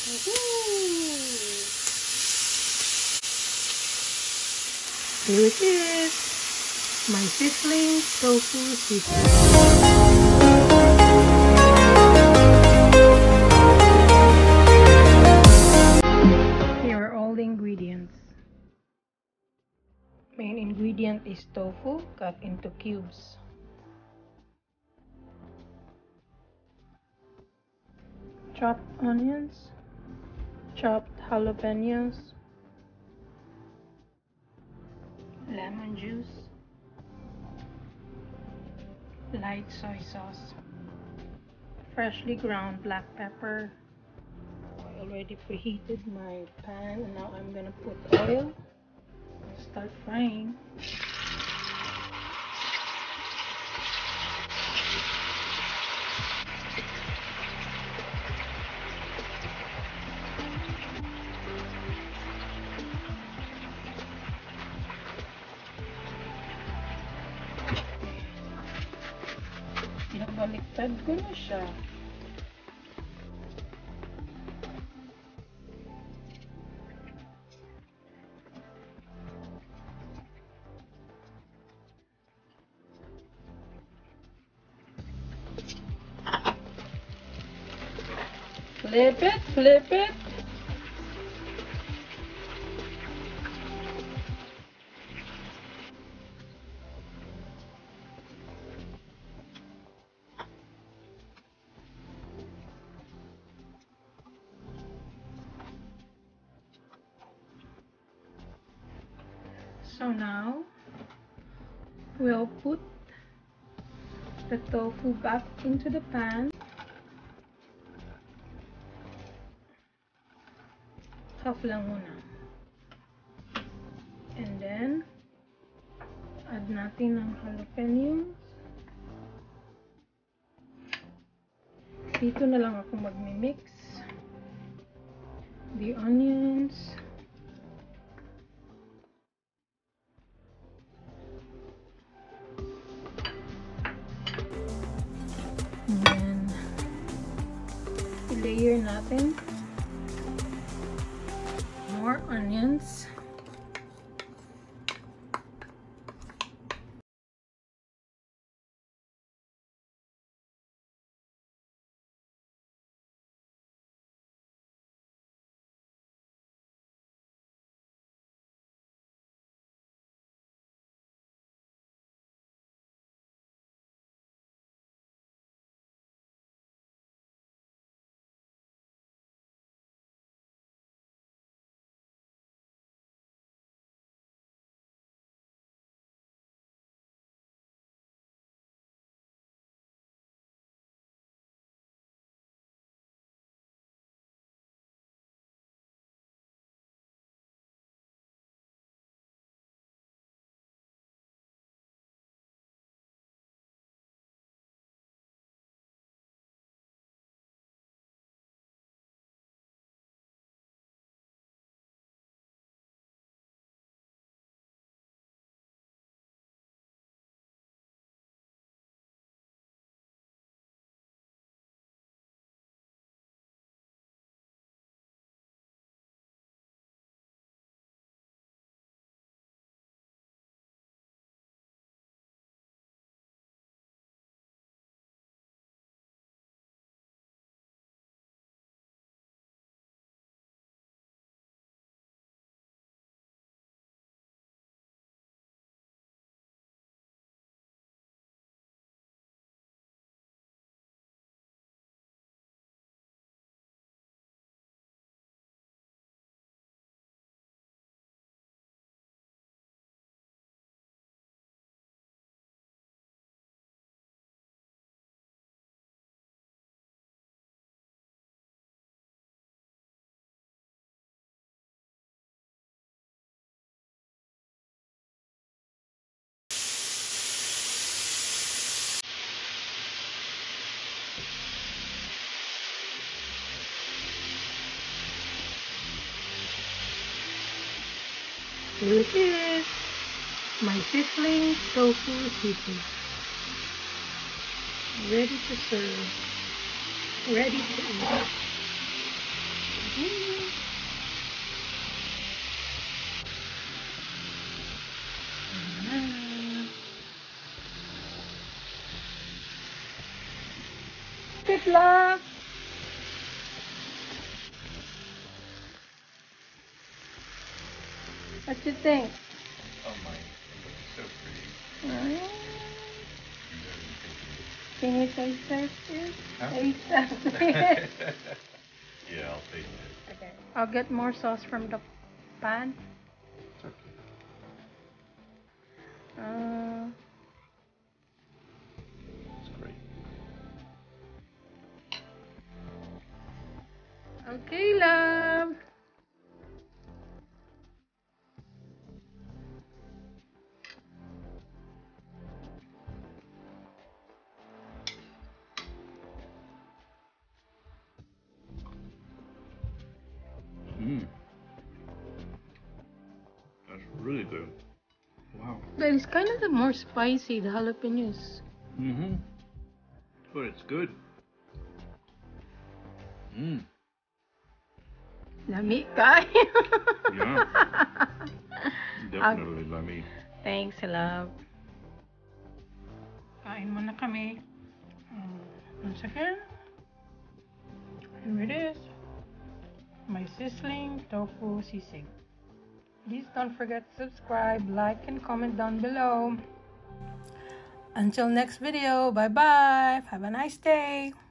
Here it is, my sizzling tofu seafood. Here are all the ingredients. Main ingredient is tofu cut into cubes. Chopped onions, chopped jalapenos, lemon juice, light soy sauce, freshly ground black pepper. I already preheated my pan and now I'm gonna put oil and start frying. Nabaliktad ko na siya. Flip it, flip it. So now we'll put the tofu back into the pan. Half lang muna. And then add natin ng jalapenos. Dito na lang ako magmi-mix the onions. And then i-layer natin more onions. Here it is, my sizzling tofu seafood. Ready to serve. Ready to eat. Good luck. What you think? Oh my, so pretty. Can you taste it? Huh? Taste it. Yeah, I'll taste it. Okay. I'll get more sauce from the pan. It's okay. It's great. Okay, love. That's really good. Wow. But it's kind of the more spicy, the jalapenos. Mm-hmm. But it's good. Lami ka. Yeah. Definitely, Lemmy. Thanks, love. Kain muna kami. Once again, here it is. My sizzling tofu sisig. Please don't forget to subscribe, like, and comment down below. Until next video, bye-bye. Have a nice day.